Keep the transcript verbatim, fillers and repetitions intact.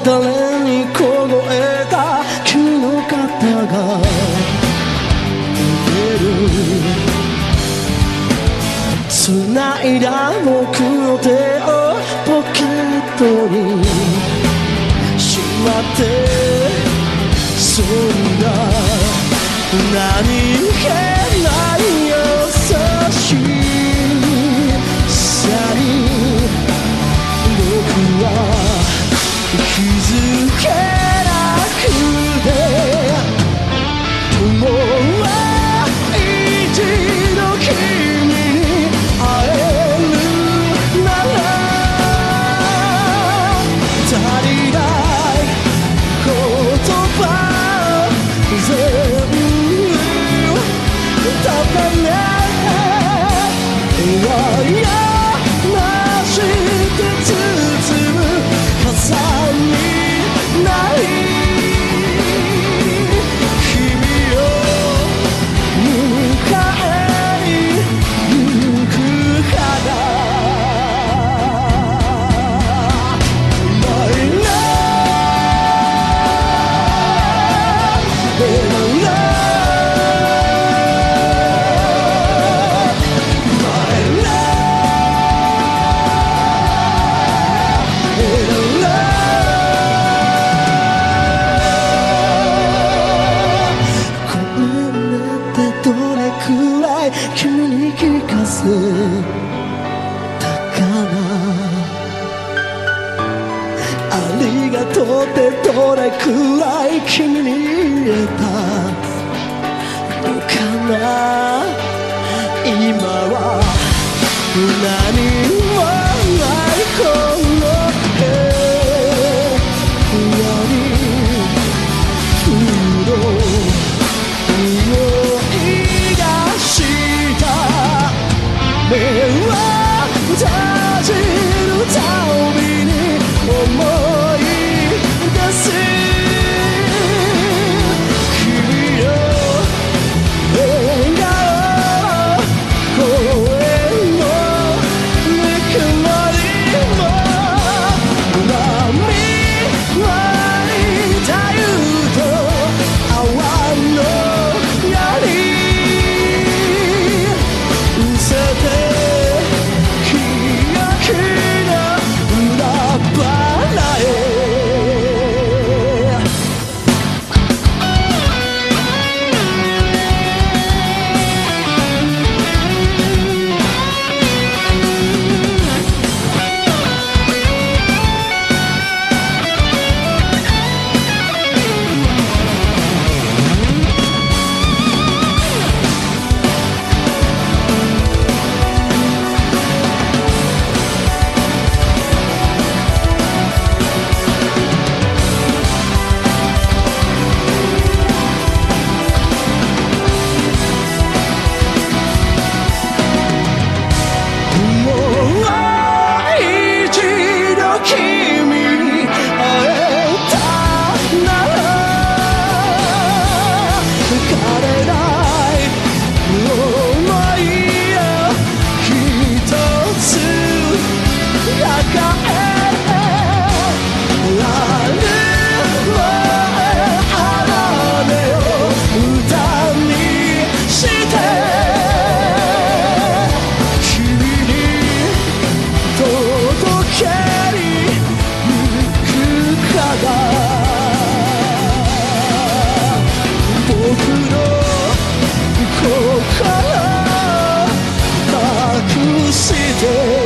誰に凍えた君の肩が出る繋いだ僕の手をポケットにしまってそんな何気ない優しさに僕は気づけなくてもう一度君に会えるなら足りない言葉全部束ねワイヤーなして包む傘にない君を迎えに行くから My love君に聞かせたかなありがとうってどれくらい君に言えたのかな今は何もないこの部屋に風呂目は閉じるたびに思い出す君の笑顔声もぬくもりも波湧いた湯と泡の槍心隠して